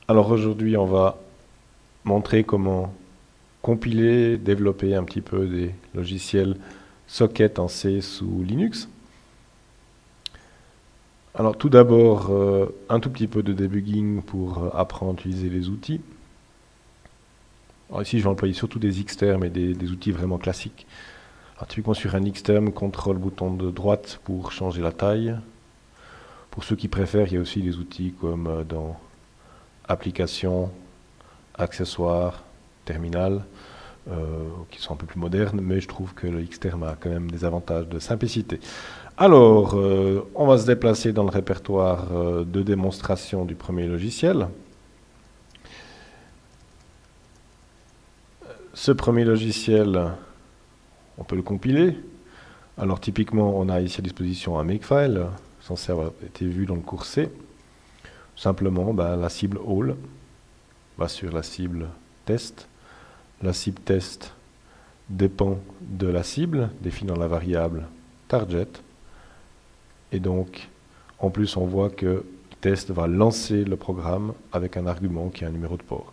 Alors aujourd'hui, on va montrer comment compiler, développer un petit peu des logiciels socket en C sous Linux. Alors tout d'abord, un tout petit peu de debugging pour apprendre à utiliser les outils. Alors ici, je vais employer surtout des Xterm et des outils vraiment classiques. Alors typiquement sur un Xterm, contrôle bouton de droite pour changer la taille. Pour ceux qui préfèrent, il y a aussi des outils comme dans Applications, Accessoires, Terminal, qui sont un peu plus modernes, mais je trouve que le Xterm a quand même des avantages de simplicité. Alors, on va se déplacer dans le répertoire de démonstration du premier logiciel. Ce premier logiciel, on peut le compiler. Alors typiquement, on a ici à disposition un makefile, censé avoir été vu dans le cours C. Simplement, la cible all va sur la cible test. La cible test dépend de la cible, définie dans la variable target. Et donc, en plus, on voit que test va lancer le programme avec un argument qui est un numéro de port.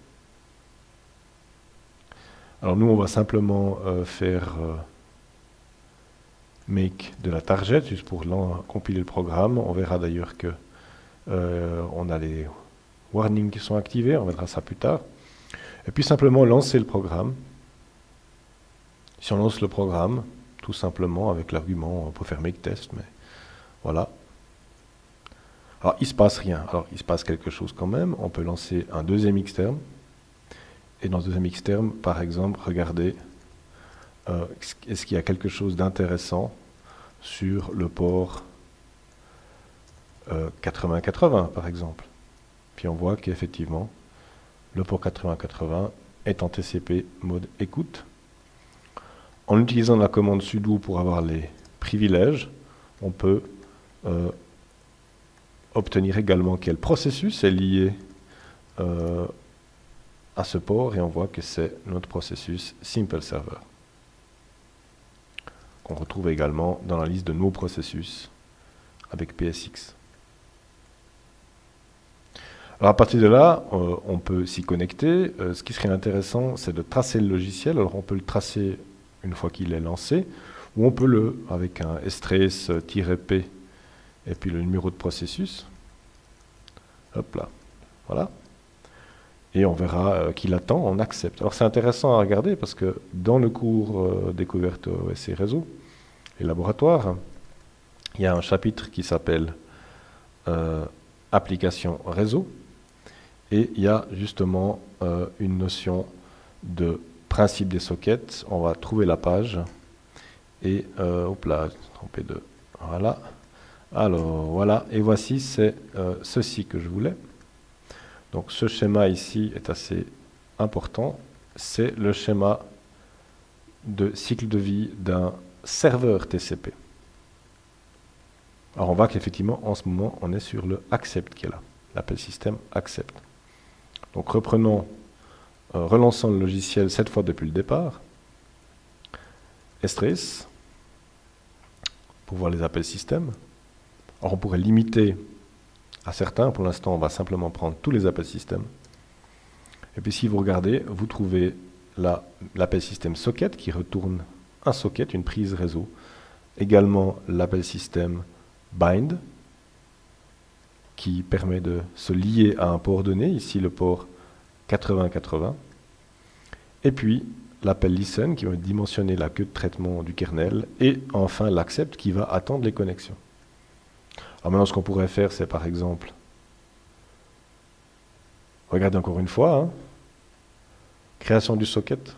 Alors nous, on va simplement faire make de la target, juste pour compiler le programme. On verra d'ailleurs que on a les warnings qui sont activés, on verra ça plus tard. Et puis simplement lancer le programme. Si on lance le programme, tout simplement avec l'argument, on peut faire make test, mais voilà. Alors il ne se passe rien, alors il se passe quelque chose quand même. On peut lancer un deuxième Xterm. Et dans ce deuxième Xterm, par exemple, regardez, est-ce qu'il y a quelque chose d'intéressant sur le port 8080 par exemple. Puis on voit qu'effectivement, le port 8080 est en TCP mode écoute. En utilisant la commande sudo pour avoir les privilèges, on peut obtenir également quel processus est lié à ce port, et on voit que c'est notre processus Simple Server, qu'on retrouve également dans la liste de nos processus avec PSX. Alors à partir de là, on peut s'y connecter. Ce qui serait intéressant, c'est de tracer le logiciel. Alors on peut le tracer une fois qu'il est lancé, ou on peut le, avec un strace-p, et puis le numéro de processus. Hop là, voilà. Et on verra qu'il attend, on accepte. Alors c'est intéressant à regarder parce que dans le cours découverte OS et réseau et laboratoire, il y a un chapitre qui s'appelle application réseau, et il y a justement une notion de principe des sockets. On va trouver la page et hop là, trompé de voilà. Alors voilà, et voici, c'est ceci que je voulais. Donc ce schéma ici est assez important. C'est le schéma de cycle de vie d'un serveur TCP. Alors on voit qu'effectivement, en ce moment, on est sur le accept qui est là, l'appel système accept. Donc reprenons, relançons le logiciel cette fois depuis le départ. strace, pour voir les appels système. Alors on pourrait limiter à certains, pour l'instant on va simplement prendre tous les appels système. Et puis si vous regardez, vous trouvez l'appel système socket qui retourne un socket, une prise réseau. Également l'appel système bind qui permet de se lier à un port donné, ici le port 8080. Et puis l'appel listen qui va dimensionner la queue de traitement du kernel. Et enfin l'accept qui va attendre les connexions. Alors maintenant, ce qu'on pourrait faire, c'est par exemple, regardez encore une fois, hein, création du socket,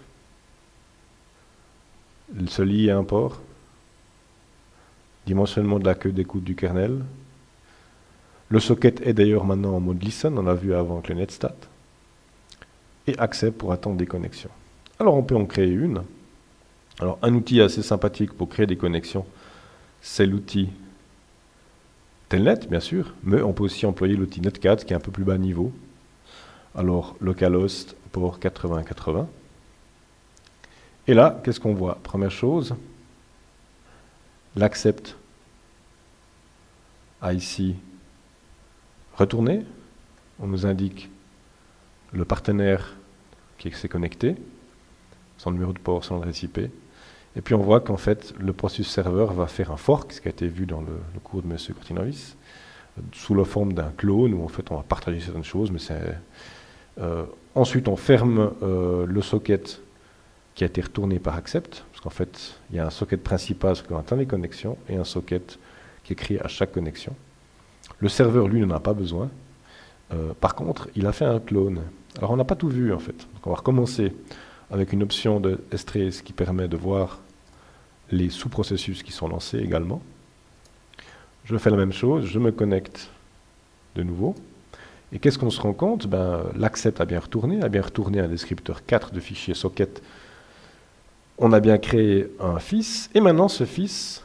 il se lie à un port, dimensionnement de la queue d'écoute du kernel. Le socket est d'ailleurs maintenant en mode listen, on l'a vu avant avec le netstat, et accept pour attendre des connexions. Alors on peut en créer une. Alors un outil assez sympathique pour créer des connexions, c'est l'outil Telnet, bien sûr, mais on peut aussi employer l'outil Netcat qui est un peu plus bas niveau. Alors, localhost pour 8080. Et là, qu'est-ce qu'on voit? Première chose, l'accept a ici retourné. On nous indique le partenaire qui s'est connecté, son numéro de port, son adresse IP. Et puis on voit qu'en fait, le processus serveur va faire un fork, ce qui a été vu dans le cours de M. Cortinovis, sous la forme d'un clone, où en fait on va partager certaines choses, mais c'est... ensuite, on ferme le socket qui a été retourné par accept, parce qu'en fait, il y a un socket principal qui atteint les connexions, et un socket qui est créé à chaque connexion. Le serveur, lui, n'en a pas besoin. Par contre, il a fait un clone. Alors, on n'a pas tout vu, en fait. Donc, on va recommencer avec une option de strace qui permet de voir les sous-processus qui sont lancés également. Je fais la même chose, je me connecte de nouveau. Et qu'est-ce qu'on se rend compte? L'accept a bien retourné un descripteur 4 de fichier socket. On a bien créé un fils, et maintenant ce fils,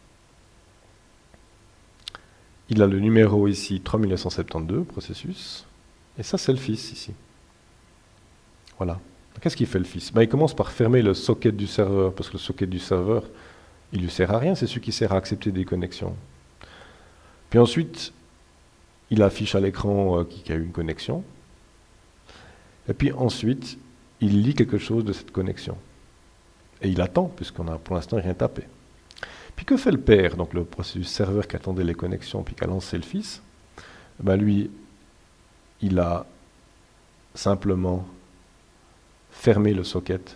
il a le numéro ici 3972, processus, et ça c'est le fils ici. Voilà. Qu'est-ce qu'il fait le fils? Il commence par fermer le socket du serveur, parce que le socket du serveur, il ne lui sert à rien, c'est celui qui sert à accepter des connexions. Puis ensuite, il affiche à l'écran qu'il y a eu une connexion. Et puis ensuite, il lit quelque chose de cette connexion. Et il attend, puisqu'on n'a pour l'instant rien tapé. Puis que fait le père, donc le processus serveur qui attendait les connexions, puis qui a lancé le fils? Lui, il a simplement fermé le socket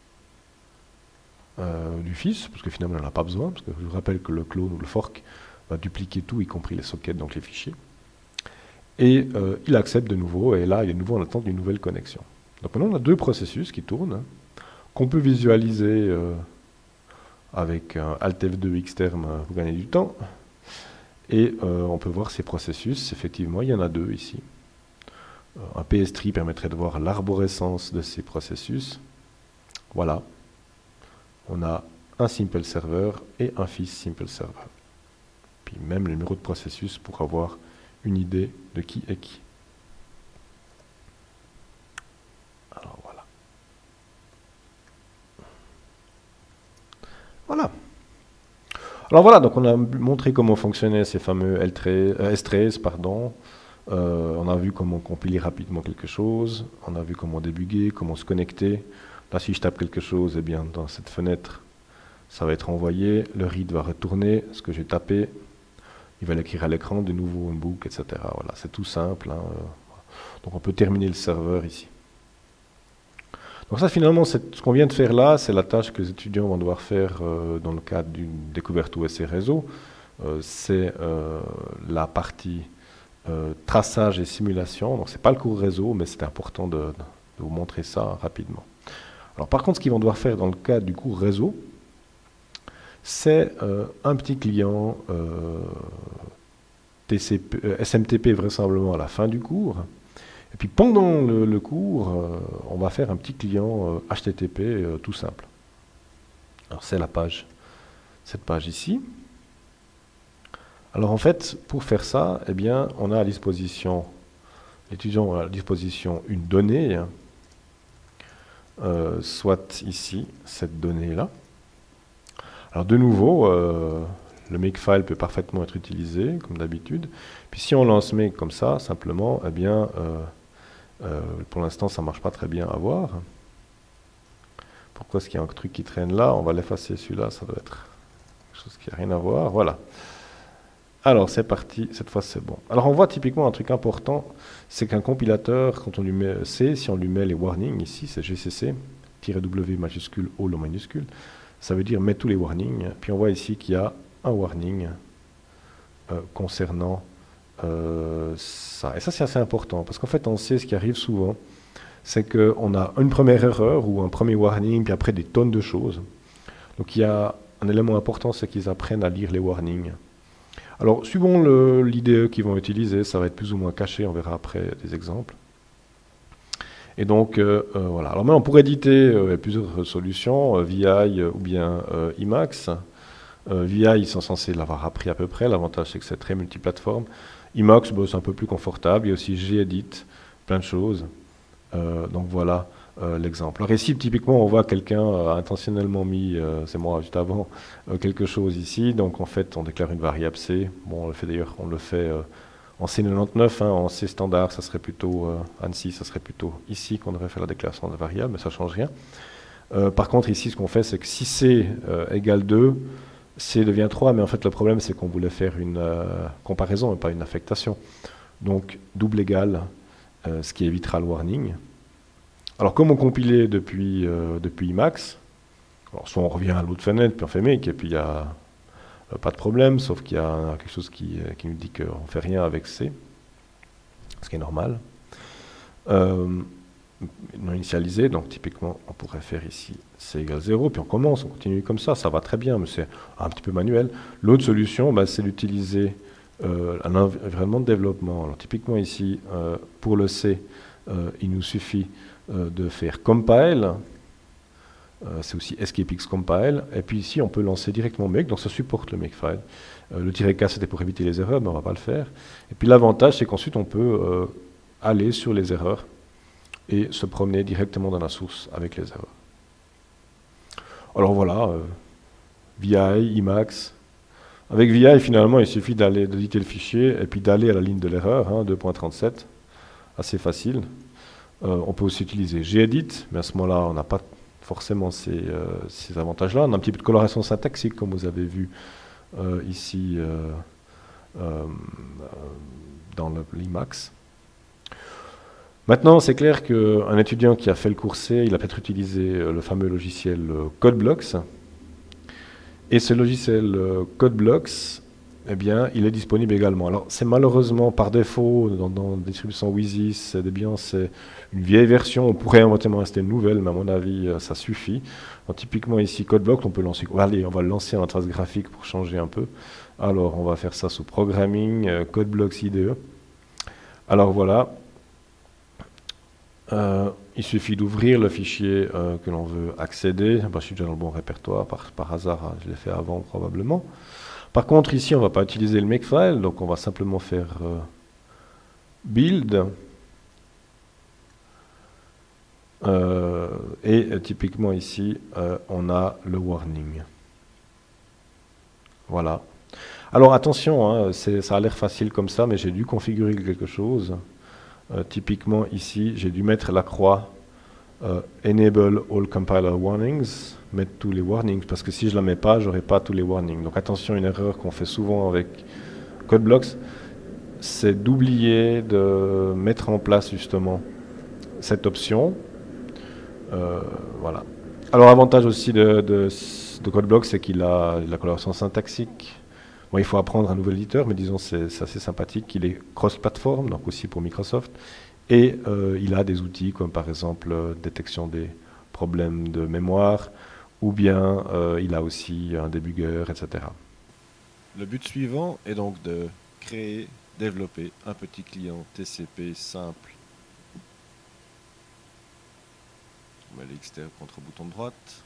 du fils, parce que finalement, il n'en a pas besoin, parce que je vous rappelle que le clone ou le fork va dupliquer tout, y compris les sockets, donc les fichiers. Et il accepte de nouveau, et là, il est de nouveau en attente d'une nouvelle connexion. Donc maintenant, on a deux processus qui tournent, qu'on peut visualiser avec un Alt F2 Xterm pour gagner du temps. Et on peut voir ces processus, effectivement, il y en a deux ici. Un PS-tree permettrait de voir l'arborescence de ces processus. Voilà. On a un simple server et un fils simple server. Puis même le numéro de processus pour avoir une idée de qui est qui. Alors voilà. Voilà. Alors voilà, donc on a montré comment fonctionnaient ces fameux S13, pardon. On a vu comment compiler rapidement quelque chose. On a vu comment débugger, comment se connecter. Là, si je tape quelque chose, eh bien, dans cette fenêtre, ça va être envoyé. Le read va retourner ce que j'ai tapé. Il va l'écrire à l'écran, de nouveau une boucle, etc. Voilà, c'est tout simple. Donc on peut terminer le serveur ici. Donc ça, finalement, ce qu'on vient de faire là, c'est la tâche que les étudiants vont devoir faire dans le cadre d'une découverte OS et réseau. C'est la partie traçage et simulation. Donc c'est pas le cours réseau, mais c'est important de vous montrer ça rapidement. Alors par contre, ce qu'ils vont devoir faire dans le cadre du cours réseau, c'est un petit client SMTP vraisemblablement à la fin du cours. Et puis pendant le cours, on va faire un petit client HTTP tout simple. Alors c'est la page, cette page ici. Alors en fait, pour faire ça, eh bien, on a à disposition, l'étudiant a à disposition une donnée, soit ici, cette donnée-là. Alors de nouveau, le makefile peut parfaitement être utilisé, comme d'habitude. Puis si on lance make comme ça, simplement, eh bien, pour l'instant, ça ne marche pas très bien à voir. Pourquoi est-ce qu'il y a un truc qui traîne là? On va l'effacer, celui-là, ça doit être quelque chose qui n'a rien à voir. Voilà. Alors, c'est parti, cette fois c'est bon. Alors, on voit typiquement un truc important, c'est qu'un compilateur, quand on lui met C, si on lui met les warnings, ici, c'est GCC, -W majuscule, O en minuscule, ça veut dire met tous les warnings. Puis on voit ici qu'il y a un warning concernant ça. Et ça, c'est assez important, parce qu'en fait, on sait ce qui arrive souvent, c'est qu'on a une première erreur ou un premier warning, puis après des tonnes de choses. Donc il y a un élément important, c'est qu'ils apprennent à lire les warnings. Alors, suivant l'IDE qu'ils vont utiliser, ça va être plus ou moins caché, on verra après des exemples. Et donc, voilà. Alors maintenant, pour éditer, il y a plusieurs solutions, VI ou bien Emacs. VI, ils sont censés l'avoir appris à peu près, l'avantage c'est que c'est très multiplateforme. Emacs, c'est un peu plus confortable, il y a aussi Gedit, plein de choses. Donc voilà l'exemple. Alors ici, typiquement, on voit quelqu'un a intentionnellement mis, c'est moi juste avant, quelque chose ici. Donc en fait, on déclare une variable C. Bon, on le fait d'ailleurs, on le fait En C99, hein, en C standard, ça serait plutôt ANSI, ça serait plutôt ici qu'on devrait faire la déclaration de variable, mais ça ne change rien. Par contre, ici, ce qu'on fait, c'est que si C égale 2, C devient 3, mais en fait, le problème, c'est qu'on voulait faire une comparaison et pas une affectation. Donc, double égal, ce qui évitera le warning. Alors, comme on compilait depuis Emacs, alors soit on revient à l'autre fenêtre, puis on fait make, et puis il n'y a pas de problème, sauf qu'il y a quelque chose qui nous dit qu'on ne fait rien avec C, ce qui est normal. Non initialisé, donc typiquement on pourrait faire ici C égale 0, puis on commence, on continue comme ça va très bien, mais c'est un petit peu manuel. L'autre solution, c'est d'utiliser un environnement de développement. Alors typiquement ici, pour le C, il nous suffit de faire compile, c'est aussi escapex compile, et puis ici on peut lancer directement make, donc ça supporte le makefile. Le "-k" c'était pour éviter les erreurs, mais on ne va pas le faire. Et puis l'avantage, c'est qu'ensuite on peut aller sur les erreurs et se promener directement dans la source avec les erreurs. Alors voilà, VI, Emacs. Avec VI, finalement, il suffit d'éditer le fichier et puis d'aller à la ligne de l'erreur, 2.37, assez facile. On peut aussi utiliser gedit, mais à ce moment-là, on n'a pas forcément ces avantages-là. On a un petit peu de coloration syntaxique, comme vous avez vu ici dans l'Emacs. Maintenant, c'est clair qu'un étudiant qui a fait le cours C, il a peut-être utilisé le fameux logiciel CodeBlocks. Et ce logiciel CodeBlocks, eh bien, il est disponible également. Alors, c'est malheureusement par défaut, dans la distribution Wheezy, Debian, c'est une vieille version. On pourrait éventuellement rester une nouvelle, mais à mon avis, ça suffit. Donc, typiquement ici, CodeBlocks, on peut lancer. Allez, on va le lancer en interface graphique pour changer un peu. Alors, on va faire ça sous Programming, CodeBlocks IDE. Alors voilà. Il suffit d'ouvrir le fichier que l'on veut accéder. Je suis déjà dans le bon répertoire, par hasard, je l'ai fait avant probablement. Par contre, ici, on ne va pas utiliser le makefile, donc on va simplement faire build. Et typiquement ici, on a le warning. Voilà. Alors attention, hein, ça a l'air facile comme ça, mais j'ai dû configurer quelque chose. Typiquement ici, j'ai dû mettre la croix Enable all compiler warnings, mettre tous les warnings, parce que si je ne la mets pas, je n'aurai pas tous les warnings. Donc attention, une erreur qu'on fait souvent avec CodeBlocks, c'est d'oublier de mettre en place justement cette option. Voilà. Alors avantage aussi de CodeBlocks, c'est qu'il a la coloration syntaxique. Bon, il faut apprendre un nouvel éditeur, mais disons c'est assez sympathique. Il est cross-platform, donc aussi pour Microsoft. Et il a des outils comme par exemple détection des problèmes de mémoire, ou bien il a aussi un débugger, etc. Le but suivant est donc de créer, développer un petit client TCP simple. On met l'XT contre bouton droite.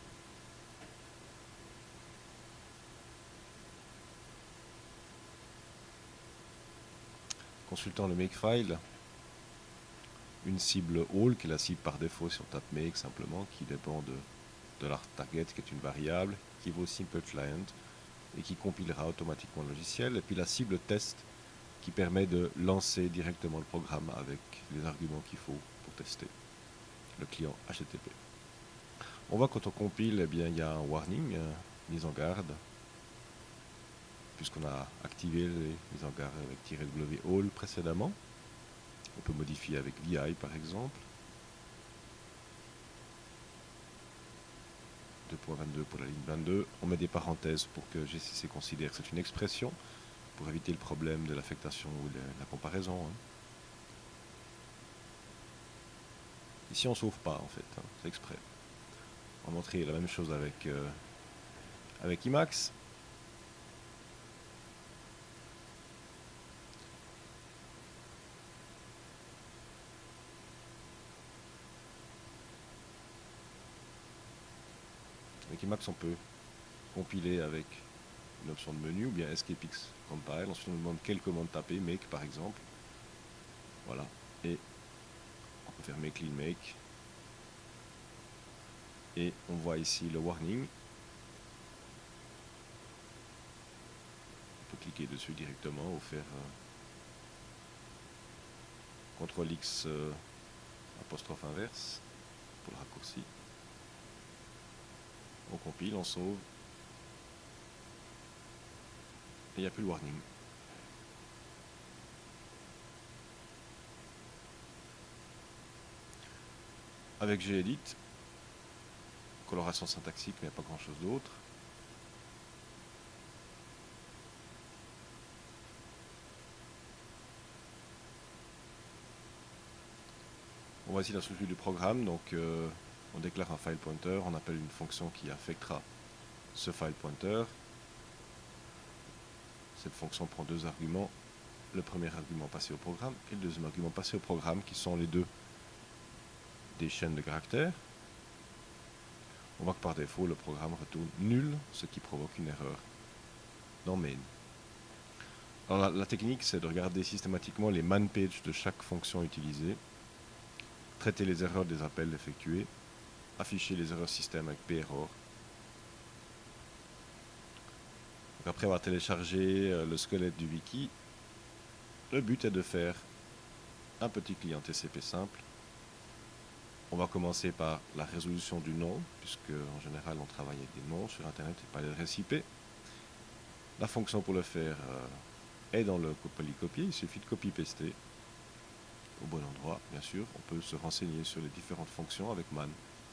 Consultant le makefile, une cible all, qui est la cible par défaut si on tape make simplement, qui dépend de la target, qui est une variable, qui vaut simple client, et qui compilera automatiquement le logiciel. Et puis la cible test, qui permet de lancer directement le programme avec les arguments qu'il faut pour tester le client HTTP. On voit quand on compile, eh bien, il y a un warning, mise en garde, puisqu'on a activé les mises en garde avec -w all précédemment. On peut modifier avec VI par exemple. 2.22 pour la ligne 22. On met des parenthèses pour que GCC considère que c'est une expression, pour éviter le problème de l'affectation ou de la comparaison. Ici on ne sauve pas en fait, c'est exprès. On va montrer la même chose avec Emacs. Avec Emacs, on peut compiler avec une option de menu ou bien escapex compile. Ensuite, on nous demande quelle commande taper, make par exemple. Voilà. Et on peut faire make clean make. Et on voit ici le warning. On peut cliquer dessus directement ou faire CTRL X apostrophe inverse pour le raccourci. On compile, on sauve. Et il n'y a plus le warning. Avec Gedit, coloration syntaxique, mais pas grand chose d'autre. On voit ici la structure du programme, donc on déclare un file pointer, on appelle une fonction qui affectera ce file pointer. Cette fonction prend deux arguments, le premier argument passé au programme et le deuxième argument passé au programme, qui sont les deux des chaînes de caractères. On voit que par défaut, le programme retourne nul, ce qui provoque une erreur dans main. Alors la technique, c'est de regarder systématiquement les man pages de chaque fonction utilisée, traiter les erreurs des appels effectués, afficher les erreurs système avec perror. Donc après avoir téléchargé le squelette du wiki, le but est de faire un petit client TCP simple. On va commencer par la résolution du nom, puisque en général on travaille avec des noms sur Internet et pas l'adresse IP. La fonction pour le faire est dans le polycopier, il suffit de copier-paster au bon endroit, bien sûr. On peut se renseigner sur les différentes fonctions avec man.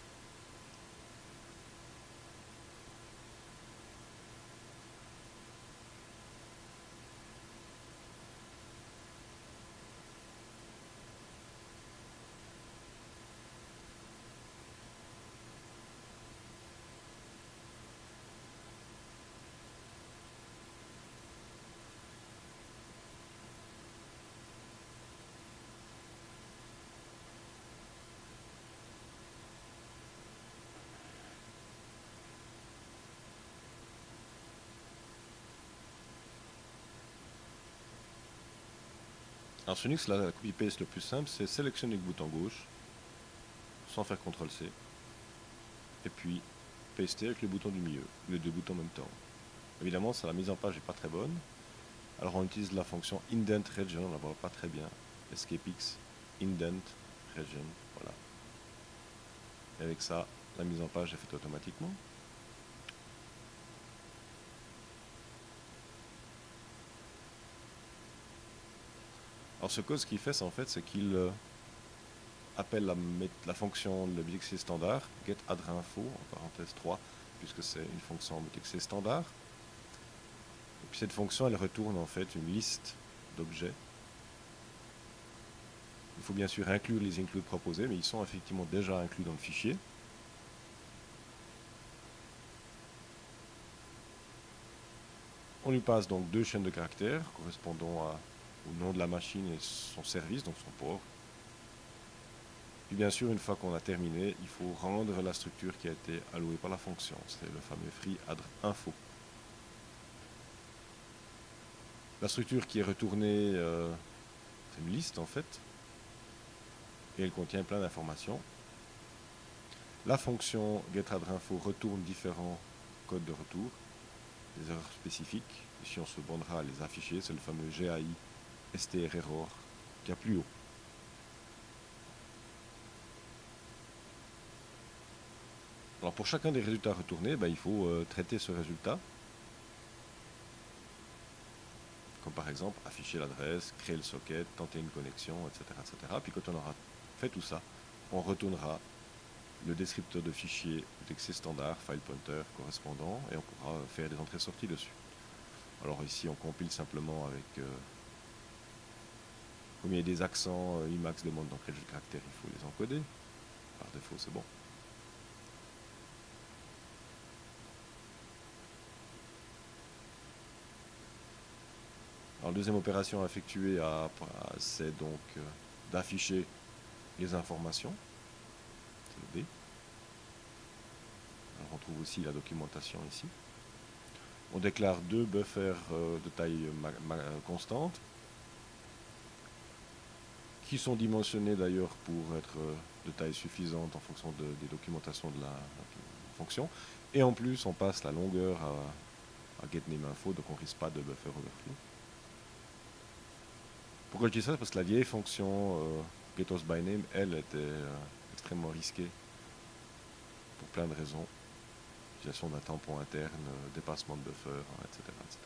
Alors sur Linux, la copy-paste le plus simple, c'est sélectionner le bouton gauche, sans faire CTRL-C, et puis paster avec le bouton du milieu, les deux boutons en même temps. Évidemment, la mise en page n'est pas très bonne, alors on utilise la fonction indent region, on ne la voit pas très bien, escape X, indent region, voilà. Et avec ça, la mise en page est faite automatiquement. Alors ce code, ce qu'il fait, en fait, c'est qu'il appelle la fonction le BXC standard, getAddrInfo, en parenthèse 3, puisque c'est une fonction BXC standard. Et puis cette fonction, elle retourne en fait une liste d'objets. Il faut bien sûr inclure les includes proposés, mais ils sont effectivement déjà inclus dans le fichier. On lui passe donc deux chaînes de caractères correspondant au nom de la machine et son service, donc son port. Puis bien sûr, une fois qu'on a terminé, il faut rendre la structure qui a été allouée par la fonction. C'est le fameux free_addr_info. La structure qui est retournée, c'est une liste en fait, et elle contient plein d'informations. La fonction getAddrInfo retourne différents codes de retour, des erreurs spécifiques. Ici, on se bornera à les afficher, c'est le fameux GAI strError qui est plus haut. Alors pour chacun des résultats retournés, il faut traiter ce résultat. Comme par exemple afficher l'adresse, créer le socket, tenter une connexion, etc., etc. Puis quand on aura fait tout ça, on retournera le descripteur de fichier DXC standard, file pointer correspondant, et on pourra faire des entrées-sorties dessus. Alors ici on compile simplement avec comme il y a des accents, Emacs demande dans quel caractère il faut les encoder. Par défaut c'est bon. Alors, la deuxième opération à effectuer, c'est donc d'afficher les informations. C'est le B. Alors, on trouve aussi la documentation ici. On déclare deux buffers de taille constante, qui sont dimensionnés d'ailleurs pour être de taille suffisante en fonction des documentations de la fonction. Et en plus, on passe la longueur à getNameInfo, donc on ne risque pas de buffer overflow. Pourquoi je dis ça? Parce que la vieille fonction getOsByName, elle, était extrêmement risquée pour plein de raisons. Utilisation d'un tampon interne, dépassement de buffer, etc., etc.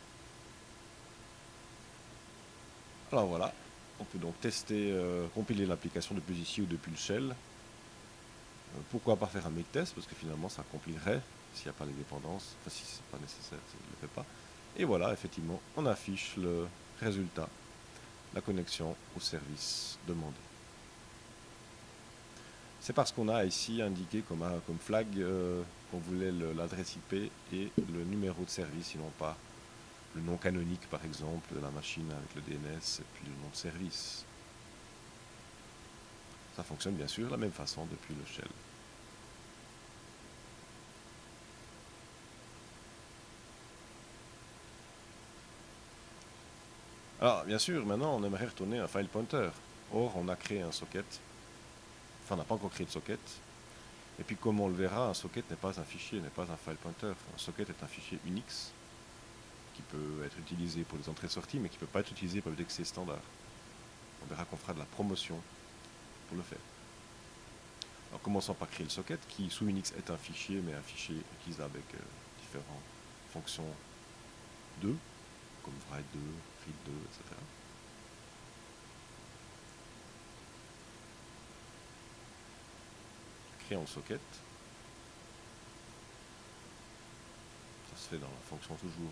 Alors voilà, on peut donc tester, compiler l'application depuis ici ou depuis le shell. Pourquoi pas faire un make test? Parce que finalement ça compilerait s'il n'y a pas les dépendances. Enfin, si c'est pas nécessaire, ça ne le fait pas. Et voilà, effectivement, on affiche le résultat, la connexion au service demandé. C'est parce qu'on a ici indiqué comme flag qu'on voulait l'adresse IP et le numéro de service, sinon pas le nom canonique par exemple de la machine avec le DNS et puis le nom de service. Ça fonctionne bien sûr de la même façon depuis le shell. Alors bien sûr, maintenant on aimerait retourner un file pointer. Or on a créé un socket. Enfin on n'a pas encore créé de socket. Et puis comme on le verra, un socket n'est pas un fichier, n'est pas un file pointer. Un socket est un fichier Unix qui peut être utilisé pour les entrées-sorties, mais qui ne peut pas être utilisé pour le DXC standard. On verra qu'on fera de la promotion pour le faire. Alors commençons par créer le socket, qui sous Unix est un fichier, mais un fichier utilisable avec différentes fonctions 2, comme write 2, read 2, etc. Créons le socket. Ça se fait dans la fonction toujours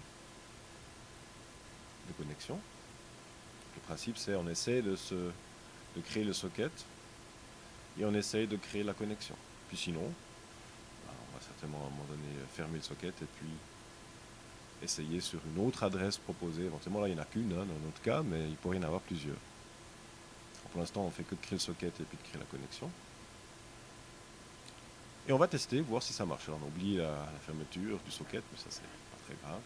de connexion. Le principe c'est on essaie de créer le socket et on essaye de créer la connexion. Puis sinon, on va certainement à un moment donné fermer le socket et puis essayer sur une autre adresse proposée. Éventuellement là il n'y en a qu'une dans notre cas, mais il pourrait y en avoir plusieurs. Alors, pour l'instant on fait que de créer le socket et puis de créer la connexion. Et on va tester, voir si ça marche. Alors on oublie la fermeture du socket, mais ça c'est pas très grave.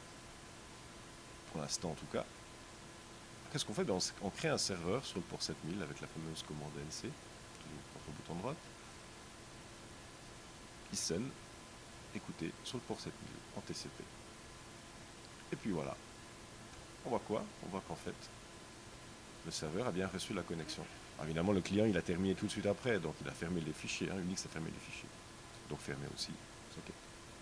Pour l'instant en tout cas. Qu'est-ce qu'on fait? On crée un serveur sur le port 7000 avec la fameuse commande NC, toujours contre le bouton droit. Listen, écoutez, sur le port 7000 en TCP. Et puis voilà. On voit quoi? On voit qu'en fait, le serveur a bien reçu la connexion. Alors évidemment, le client, il a terminé tout de suite après, donc il a fermé les fichiers. Unix a fermé les fichiers. Donc fermé aussi le socket.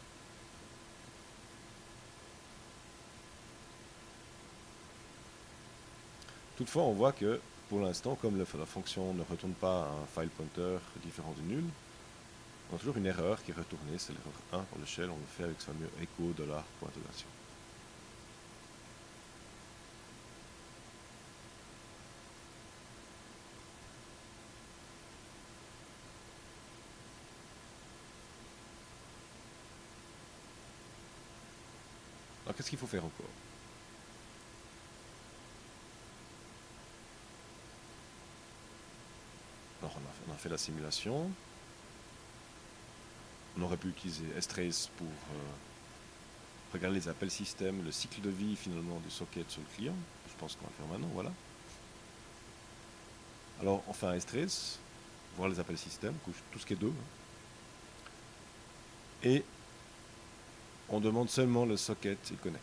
Toutefois, on voit que, pour l'instant, comme la fonction ne retourne pas un file pointer différent de nul, on a toujours une erreur qui est retournée, c'est l'erreur 1 pour le shell, on le fait avec ce fameux echo $.d'interrogation. Alors qu'est-ce qu'il faut faire encore? Alors on a fait la simulation. On aurait pu utiliser strace pour regarder les appels système, le cycle de vie finalement du socket sur le client. Je pense qu'on va le faire maintenant, voilà. Alors on fait un strace, voir les appels système, tout ce qui est 2. Et on demande seulement le socket et connect.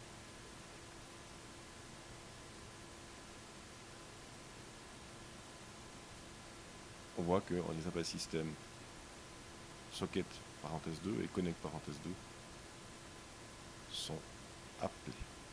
On voit que les appels système socket parenthèse 2 et connect parenthèse 2 sont appelés.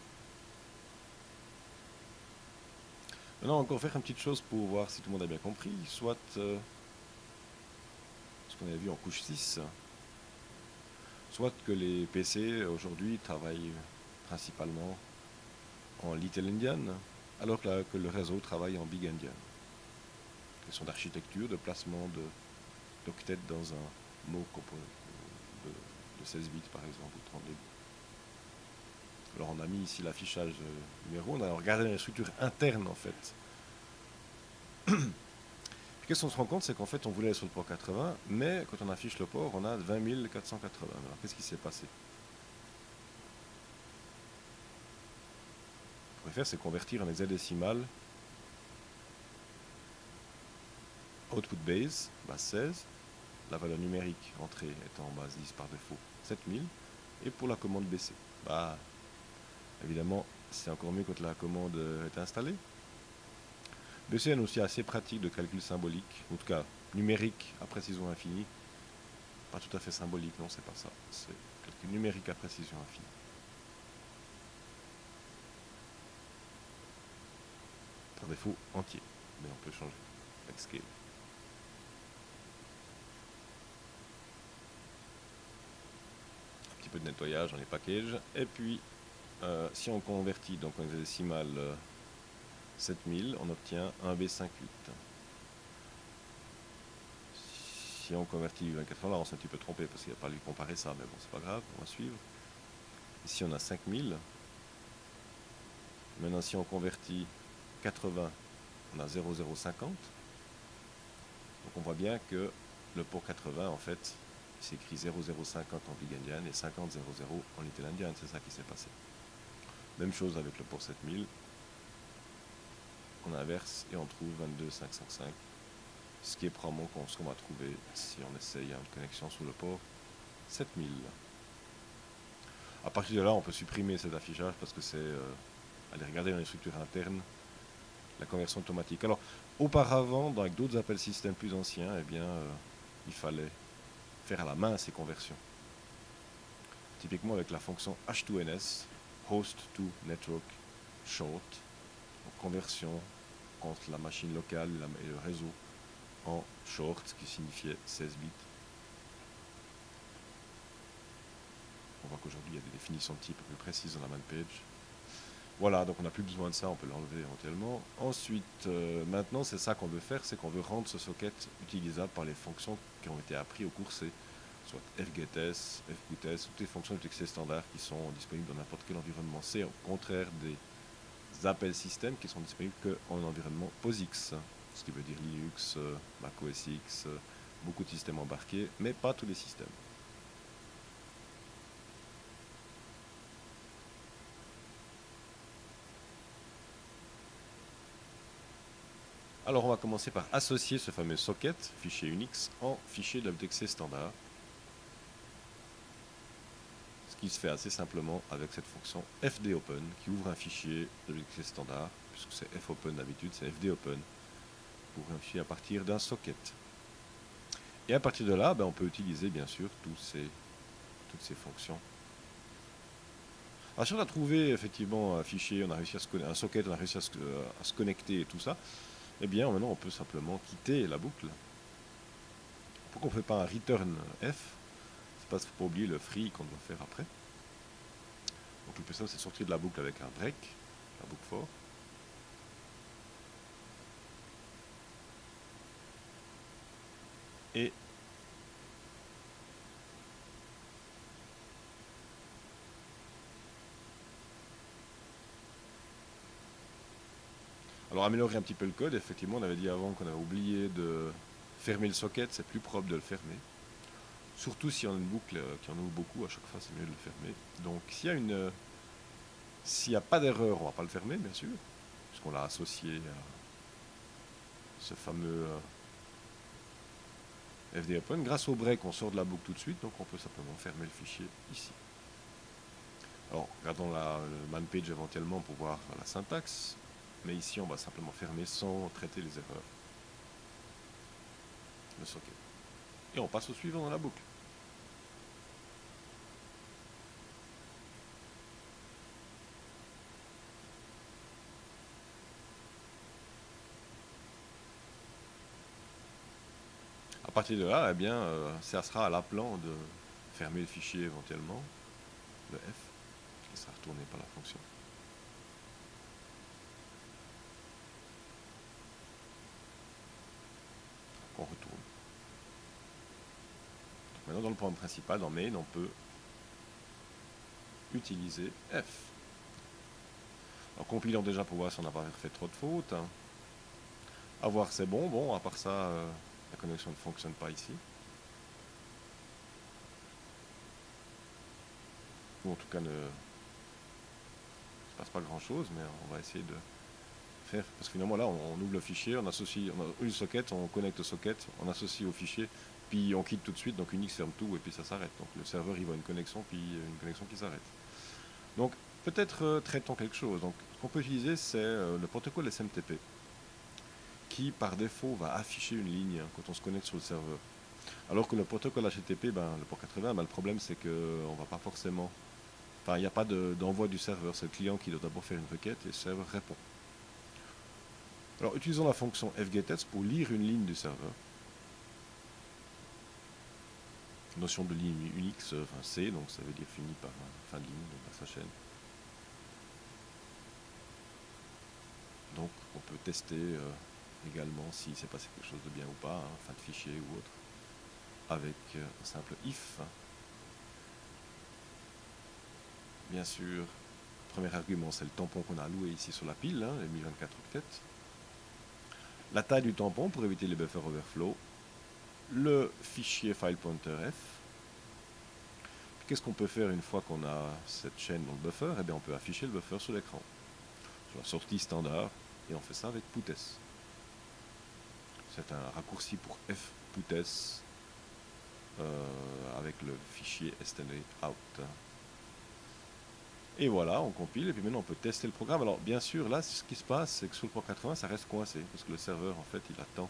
Maintenant, on va encore faire une petite chose pour voir si tout le monde a bien compris, soit ce qu'on avait vu en couche 6, soit que les PC aujourd'hui travaillent principalement en Little Endian, alors que le réseau travaille en Big Endian. Question d'architecture, de placement d'octets dans un mot de 16 bits par exemple, ou 32 bits. Alors on a mis ici l'affichage numéro, on a regardé la structure interne en fait. Qu'est-ce qu'on se rend compte, c'est qu'en fait on voulait aller sur le port 80, mais quand on affiche le port, on a 20 480. Alors qu'est-ce qui s'est passé? Ce qu'on pourrait faire, c'est convertir en hexadécimal output base 16, la valeur numérique entrée étant en base 10 par défaut 7000, et pour la commande BC, évidemment c'est encore mieux quand la commande est installée. BCN aussi assez pratique de calcul symbolique, en tout cas numérique à précision infinie. Pas tout à fait symbolique, non, c'est pas ça. C'est calcul numérique à précision infinie. Par défaut entier, mais on peut changer avec scale. Un petit peu de nettoyage dans les packages. Et puis, si on convertit donc en hexadécimal 7000, on obtient un B58. Si on convertit 24 là on s'est un petit peu trompé parce qu'il n'y a pas lui comparer ça, mais bon, c'est pas grave, on va suivre. Ici, on a 5000. Maintenant, si on convertit 80, on a 0050. Donc, on voit bien que le port 80, en fait, c'est écrit 0050 en Big Endian et 5000 en Little Endian. C'est ça qui s'est passé. Même chose avec le port 7000. On inverse et on trouve 22505. Ce qui est probablement ce qu'on va trouver si on essaye une connexion sous le port 7000. À partir de là, on peut supprimer cet affichage parce que c'est aller regarder dans les structures internes la conversion automatique. Alors, auparavant, avec d'autres appels système plus anciens, eh bien, il fallait faire à la main ces conversions. Typiquement avec la fonction H2NS, Host to Network Short, donc conversion entre la machine locale et le réseau en short, ce qui signifiait 16 bits. On voit qu'aujourd'hui, il y a des définitions de type plus précises dans la man page. Voilà, donc on n'a plus besoin de ça, on peut l'enlever éventuellement. Ensuite, maintenant, c'est ça qu'on veut faire, c'est qu'on veut rendre ce socket utilisable par les fonctions qui ont été apprises au cours C, soit fgetS, fputS, toutes les fonctions UTXT standards qui sont disponibles dans n'importe quel environnement C, au contraire des appels système qui sont disponibles qu'en environnement POSIX, ce qui veut dire Linux, Mac OS X, beaucoup de systèmes embarqués, mais pas tous les systèmes. Alors on va commencer par associer ce fameux socket, fichier Unix, en fichier de UTXT standard. Ce qui se fait assez simplement avec cette fonction fdopen qui ouvre un fichier de UTXT standard, puisque c'est fopen d'habitude, c'est fdopen, pour un fichier à partir d'un socket. Et à partir de là, on peut utiliser bien sûr toutes ces fonctions. Alors si on a trouvé effectivement un fichier, on a réussi à un socket, on a réussi à se connecter et tout ça, eh bien maintenant on peut simplement quitter la boucle. Pourquoi on ne fait pas un return F? C'est parce qu'il ne faut pas oublier le free qu'on doit faire après. Donc le plus simple c'est de sortir de la boucle avec un break, la boucle for. Et alors améliorer un petit peu le code, effectivement on avait dit avant qu'on avait oublié de fermer le socket, c'est plus propre de le fermer. Surtout si on a une boucle qui en ouvre beaucoup, à chaque fois c'est mieux de le fermer. Donc s'il n'y a pas d'erreur, on ne va pas le fermer bien sûr, puisqu'on l'a associé à ce fameux fdopen. Grâce au break, on sort de la boucle tout de suite, donc on peut simplement fermer le fichier ici. Alors, regardons le man page éventuellement pour voir la syntaxe, mais ici on va simplement fermer sans traiter les erreurs. Le socket. Et on passe au suivant dans la boucle. À partir de là, eh bien, ça sera à l'appelant de fermer le fichier éventuellement, le F, qui sera retourné par la fonction. On retourne. Donc maintenant, dans le programme principal, dans main, on peut utiliser F. En compilant déjà pour voir si on n'a pas fait trop de fautes. À voir c'est bon. Bon, à part ça, la connexion ne fonctionne pas ici. Ou en tout cas, ne se passe pas grand chose, mais on va essayer de faire. Parce que finalement, là, on ouvre le fichier, on associe, on ouvre le socket, on connecte au socket, on associe au fichier, puis on quitte tout de suite, donc Unix ferme tout et puis ça s'arrête. Donc le serveur, il voit une connexion, puis une connexion qui s'arrête. Donc, Peut-être traitons quelque chose. Donc, ce qu'on peut utiliser, c'est le protocole SMTP, qui par défaut va afficher une ligne quand on se connecte sur le serveur. Alors que le protocole HTTP, le port 80, le problème c'est qu'on va pas forcément... Enfin, il n'y a pas d'envoi du serveur, c'est le client qui doit d'abord faire une requête et le serveur répond. Alors, utilisons la fonction fgetS pour lire une ligne du serveur. Notion de ligne Unix, enfin C, donc ça veut dire fini par fin de ligne, donc par sa chaîne. Donc, on peut tester également si s'est passé quelque chose de bien ou pas, fin de fichier ou autre, avec un simple if. Bien sûr, le premier argument, c'est le tampon qu'on a alloué ici sur la pile, les 1024 octets. La taille du tampon pour éviter les buffer overflow. Le fichier file pointer f. Qu'est-ce qu'on peut faire une fois qu'on a cette chaîne dans le buffer? Eh bien, on peut afficher le buffer sur l'écran, sur la sortie standard, et on fait ça avec putS. C'est un raccourci pour fputS avec le fichier std out. Et voilà, on compile, et puis maintenant on peut tester le programme. Alors bien sûr, là, ce qui se passe, c'est que sur le port 80, ça reste coincé, parce que le serveur, en fait, il attend.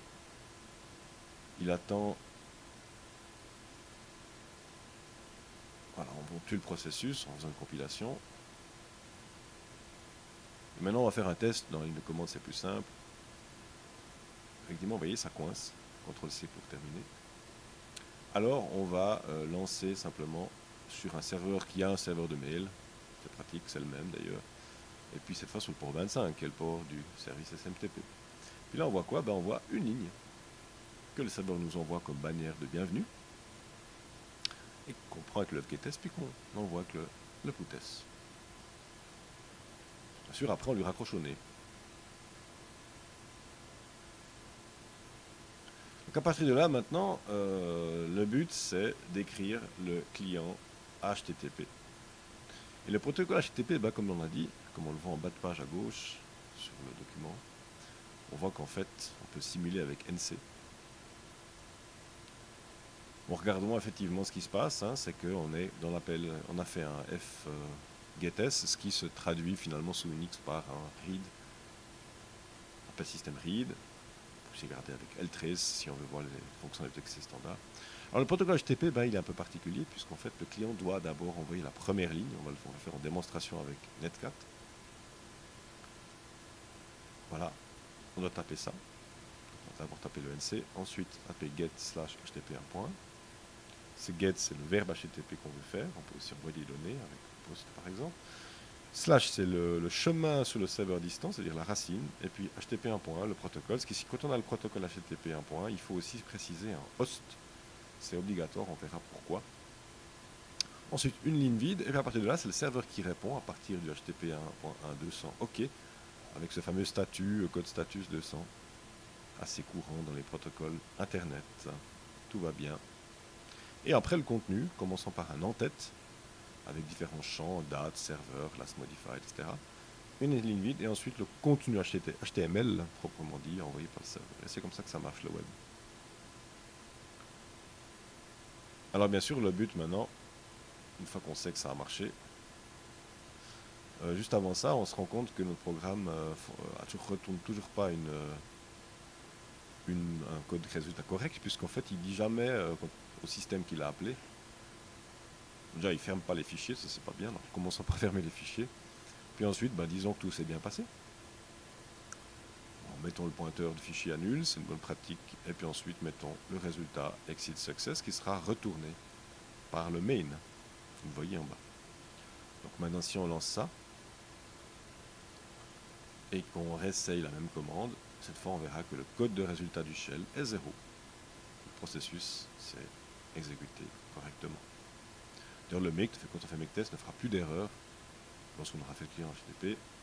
Voilà, on tue le processus en faisant une compilation. Et maintenant, on va faire un test dans la ligne de commande, c'est plus simple. Effectivement, vous voyez, ça coince. CTRL-C pour terminer. Alors, on va lancer simplement sur un serveur qui a un serveur de mail. C'est pratique, c'est le même d'ailleurs. Et puis cette fois sur le port 25, qui est le port du service SMTP. Puis là, on voit quoi? On voit une ligne que le serveur nous envoie comme bannière de bienvenue. Et qu'on prend avec le fgetS, puis qu'on envoie avec le putS. Bien sûr, après, on lui raccroche au nez. Donc à partir de là, maintenant, le but, c'est d'écrire le client HTTP. Et le protocole HTTP, comme on a dit, comme on le voit en bas de page à gauche, sur le document, on voit qu'en fait, on peut simuler avec NC. Bon, regardons effectivement ce qui se passe, c'est qu'on est dans l'appel, on a fait un fgetS, ce qui se traduit finalement sous Unix par un read, appel système read. On peut aussi garder avec L13 si on veut voir les fonctions FTP standard. Alors le protocole HTTP, il est un peu particulier puisqu'en fait le client doit d'abord envoyer la première ligne. On va le faire en démonstration avec Netcat. Voilà, on doit taper ça. On va d'abord taper le NC, ensuite taper get/http un point. Ce get, c'est le verbe HTTP qu'on veut faire. On peut aussi envoyer des données avec post par exemple. Slash, c'est le chemin sur le serveur distant, c'est-à-dire la racine, et puis HTTP 1.1, le protocole. Parce qu'ici, quand on a le protocole HTTP 1.1, il faut aussi préciser un host. C'est obligatoire, on verra pourquoi. Ensuite, une ligne vide, et puis à partir de là, c'est le serveur qui répond à partir du HTTP 1.1.200 OK, avec ce fameux statut, code status 200, assez courant dans les protocoles Internet. Tout va bien. Et après, le contenu, commençant par un en-tête, avec différents champs, date, serveur, class modified, etc. Une ligne vide, et ensuite le contenu HTML, proprement dit, envoyé par le serveur. Et c'est comme ça que ça marche le web. Alors bien sûr, le but maintenant, une fois qu'on sait que ça a marché, juste avant ça, on se rend compte que notre programme retourne toujours pas un code résultat correct, puisqu'en fait, il dit jamais au système qu'il a appelé. Déjà, il ferme pas les fichiers, ça c'est pas bien. Alors, commençons par fermer les fichiers. Puis ensuite, disons que tout s'est bien passé. Bon, mettons le pointeur de fichier à nul, c'est une bonne pratique. Et puis ensuite, mettons le résultat exit success qui sera retourné par le main. Vous le voyez en bas. Donc maintenant, si on lance ça et qu'on réessaye la même commande, cette fois, on verra que le code de résultat du shell est 0. Le processus s'est exécuté correctement. D'ailleurs, le make, quand on fait make test, ne fera plus d'erreur lorsqu'on aura fait le client HTTP.